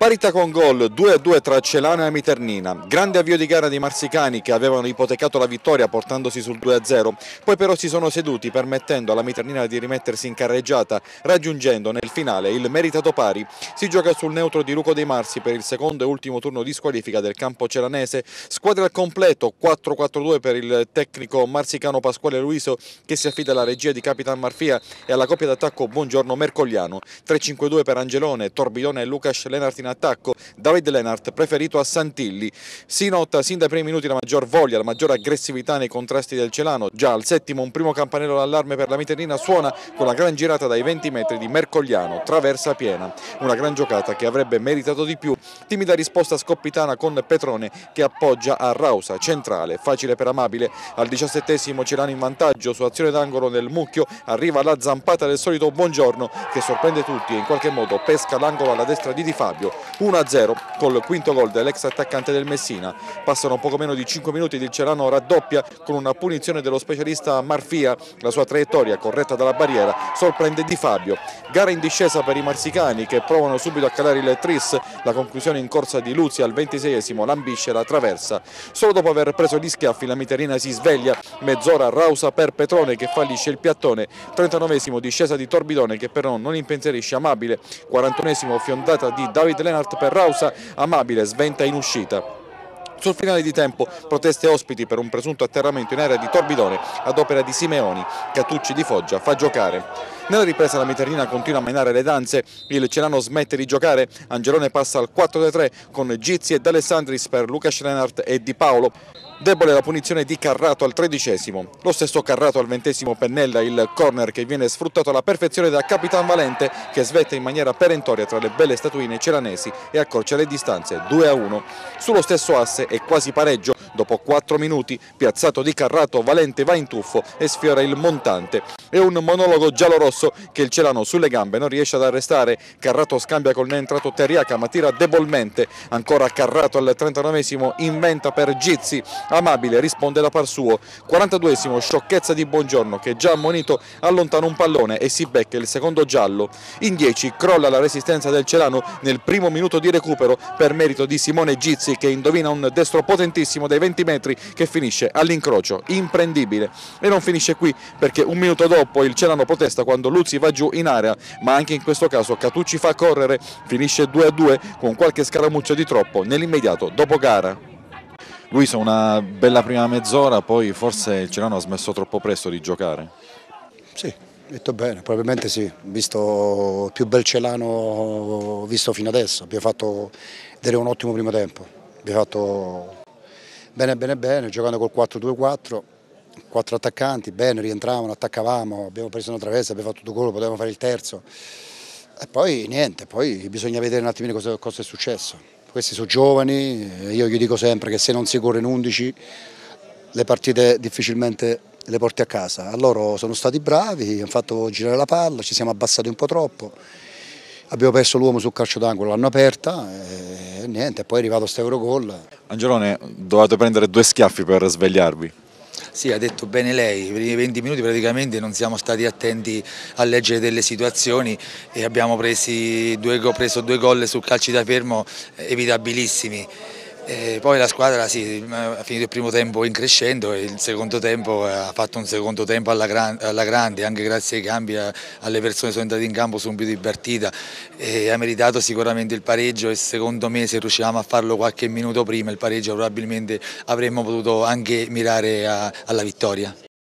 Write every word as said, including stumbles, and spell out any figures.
Parità con gol due a due tra Celano e Amiternina. Grande avvio di gara di Marsicani che avevano ipotecato la vittoria portandosi sul due a zero, poi però si sono seduti permettendo alla Amiternina di rimettersi in carreggiata, raggiungendo nel finale il meritato pari. Si gioca sul neutro di Luco dei Marsi per il secondo e ultimo turno di squalifica del campo celanese. Squadra al completo, quattro quattro due per il tecnico marsicano Pasquale Luiso che si affida alla regia di Capitan Marfia e alla coppia d'attacco Buongiorno Mercogliano. tre cinque due per Angelone, Torbidone e Lucas Lenart in attacco, David Lenart preferito a Santilli. Si nota sin dai primi minuti la maggior voglia, la maggior aggressività nei contrasti del Celano. Già al settimo un primo campanello d'allarme per la Miternina suona con la gran girata dai venti metri di Mercogliano, traversa piena. Una gran giocata che avrebbe meritato di più. Timida risposta scoppitana con Petrone che appoggia a Rausa, centrale, facile per Amabile. Al diciassettesimo Celano in vantaggio su azione d'angolo nel mucchio, arriva la zampata del solito Buongiorno che sorprende tutti e in qualche modo pesca l'angolo alla destra di Di Fabio. uno a zero col quinto gol dell'ex attaccante del Messina. Passano poco meno di cinque minuti ed il Celano raddoppia con una punizione dello specialista Marfia. La sua traiettoria corretta dalla barriera sorprende Di Fabio. Gara in discesa per i marsicani che provano subito a calare il tris. La conclusione in corsa di Luzzi al ventiseiesimo lambisce la traversa. Solo dopo aver preso gli schiaffi la Miternina si sveglia. Mezz'ora Rausa per Petrone che fallisce il piattone. trentanovesimo discesa di Torbidone che però non impensierisce Amabile. quarantunesimo fiondata di David Lenart per Rausa, Amabile sventa in uscita. Sul finale di tempo proteste ospiti per un presunto atterramento in area di Torbidone ad opera di Simeoni. Catucci di Foggia fa giocare. Nella ripresa la Miternina continua a menare le danze, il Celano smette di giocare, Angelone passa al quattro a tre con Gizzi e D'Alessandris per Lucas Lenart e Di Paolo. Debole la punizione di Carrato al tredicesimo, lo stesso Carrato al ventesimo pennella il corner che viene sfruttato alla perfezione da Capitan Valente che svetta in maniera perentoria tra le belle statuine celanesi e accorcia le distanze due a uno. Sullo stesso asse e quasi pareggio, dopo quattro minuti, piazzato di Carrato, Valente va in tuffo e sfiora il montante. È un monologo giallorosso che il Celano sulle gambe non riesce ad arrestare. Carrato scambia col neoentrato Terriaca ma tira debolmente. Ancora Carrato al trentanovesimo inventa per Gizzi. Amabile risponde da par suo. quarantaduesimo sciocchezza di Buongiorno che già ammonito allontana un pallone e si becca il secondo giallo. In dieci crolla la resistenza del Celano nel primo minuto di recupero per merito di Simone Gizzi che indovina un destro potentissimo dai venti metri che finisce all'incrocio, imprendibile. E non finisce qui perché un minuto dopo il Celano protesta quando Luzzi va giù in area, ma anche in questo caso Catucci fa correre, finisce due a due con qualche scaramuccio di troppo nell'immediato dopo gara. Luisa, una bella prima mezz'ora, poi forse il Celano ha smesso troppo presto di giocare. Sì, detto bene, probabilmente sì, visto il più bel Celano visto fino adesso, abbiamo fatto vedere un ottimo primo tempo, abbiamo fatto bene bene bene, giocando col quattro due quattro, quattro attaccanti, bene, rientravano, attaccavamo, abbiamo preso una traversa, abbiamo fatto due gol, potevamo fare il terzo e poi niente, poi bisogna vedere un attimino cosa, cosa è successo. Questi sono giovani, io gli dico sempre che se non si corre in undici le partite difficilmente le porti a casa. A loro sono stati bravi, hanno fatto girare la palla, ci siamo abbassati un po' troppo, abbiamo perso l'uomo sul calcio d'angolo, l'hanno aperta e niente, poi è arrivato questo Eurogol. Angelone, dovete prendere due schiaffi per svegliarvi. Sì, ha detto bene lei, per i venti minuti praticamente non siamo stati attenti a leggere delle situazioni e abbiamo presi due, preso due gol su calci da fermo evitabilissimi. E poi la squadra sì, ha finito il primo tempo in crescendo e il secondo tempo ha fatto un secondo tempo alla, gran, alla grande, anche grazie ai cambi, alle persone che sono entrate in campo subito di partita e ha meritato sicuramente il pareggio e secondo me se riuscivamo a farlo qualche minuto prima il pareggio probabilmente avremmo potuto anche mirare a, alla vittoria.